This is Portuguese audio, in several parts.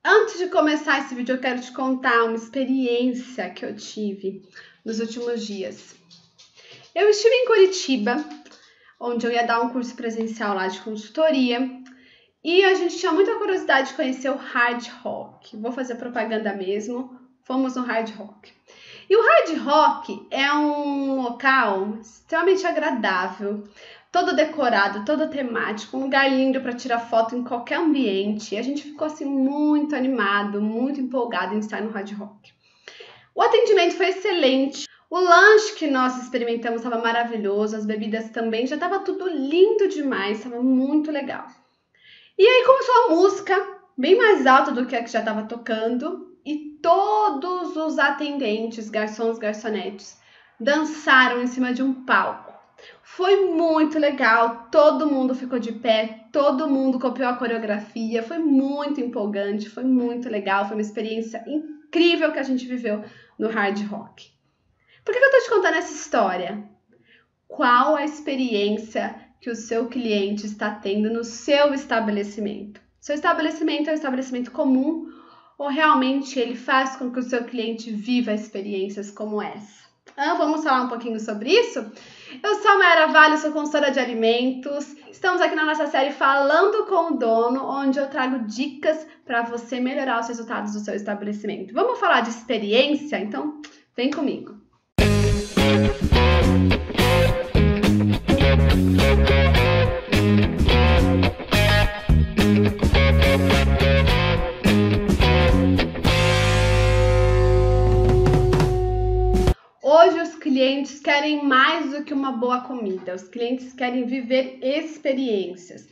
Antes de começar esse vídeo, eu quero te contar uma experiência que eu tive nos últimos dias. Eu estive em Curitiba, onde eu ia dar um curso presencial lá de consultoria, e a gente tinha muita curiosidade de conhecer o Hard Rock. Vou fazer propaganda mesmo, fomos no Hard Rock. E o Hard Rock é um local extremamente agradável, todo decorado, todo temático, um lugar lindo para tirar foto em qualquer ambiente. E a gente ficou assim muito animado, muito empolgado em estar no Hard Rock. O atendimento foi excelente. O lanche que nós experimentamos estava maravilhoso, as bebidas também, já estava tudo lindo demais, estava muito legal. E aí começou a música, bem mais alta do que a que já estava tocando, e todos os atendentes, garçons, garçonetes, dançaram em cima de um palco. Foi muito legal, todo mundo ficou de pé, todo mundo copiou a coreografia, foi muito empolgante, foi muito legal, foi uma experiência incrível que a gente viveu no Hard Rock. Por que eu tô te contando essa história? Qual a experiência que o seu cliente está tendo no seu estabelecimento? Seu estabelecimento é um estabelecimento comum ou realmente ele faz com que o seu cliente viva experiências como essa? Vamos falar um pouquinho sobre isso? Eu sou a Mayara Vale, sou consultora de alimentos. Estamos aqui na nossa série Falando com o Dono, onde eu trago dicas para você melhorar os resultados do seu estabelecimento. Vamos falar de experiência? Então, vem comigo. Hoje os clientes querem mais do que uma boa comida, os clientes querem viver experiências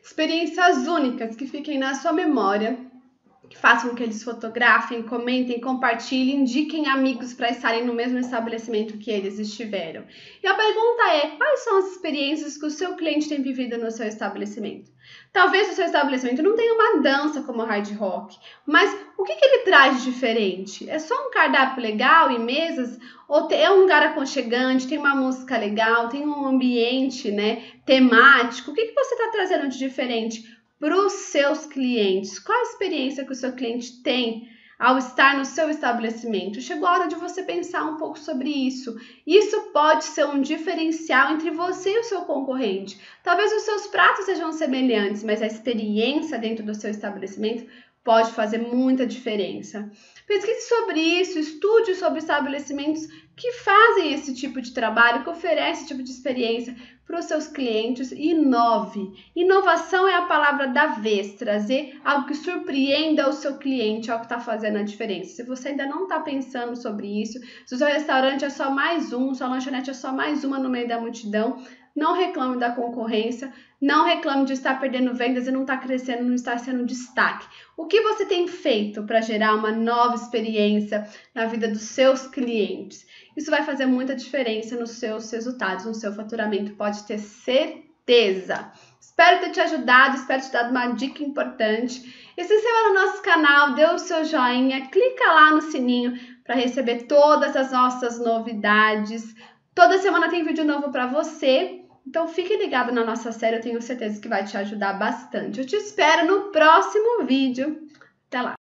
únicas que fiquem na sua memória, que façam com que eles fotografem, comentem, compartilhem, indiquem amigos para estarem no mesmo estabelecimento que eles estiveram. E a pergunta é, quais são as experiências que o seu cliente tem vivido no seu estabelecimento? Talvez o seu estabelecimento não tenha uma dança como o Hard Rock, mas o que ele traz de diferente? É só um cardápio legal e mesas? Ou é um lugar aconchegante, tem uma música legal, tem um ambiente, temático? O que você está trazendo de diferente para os seus clientes? Qual a experiência que o seu cliente tem ao estar no seu estabelecimento? Chegou a hora de você pensar um pouco sobre isso. Isso pode ser um diferencial entre você e o seu concorrente. Talvez os seus pratos sejam semelhantes, mas a experiência dentro do seu estabelecimento pode fazer muita diferença. Pesquise sobre isso, estude sobre estabelecimentos que fazem esse tipo de trabalho, que oferecem esse tipo de experiência para os seus clientes e inove. Inovação é a palavra da vez, trazer algo que surpreenda o seu cliente, algo que está fazendo a diferença. Se você ainda não está pensando sobre isso, se o seu restaurante é só mais um, sua lanchonete é só mais uma no meio da multidão, não reclame da concorrência, não reclame de estar perdendo vendas e não estar crescendo, não estar sendo destaque. O que você tem feito para gerar uma nova experiência na vida dos seus clientes? Isso vai fazer muita diferença nos seus resultados, no seu faturamento, pode ter certeza. Espero ter te ajudado, espero ter te dado uma dica importante. E se inscreva no nosso canal, dê o seu joinha, clica lá no sininho para receber todas as nossas novidades. Toda semana tem vídeo novo para você. Então fique ligado na nossa série, eu tenho certeza que vai te ajudar bastante. Eu te espero no próximo vídeo. Até lá!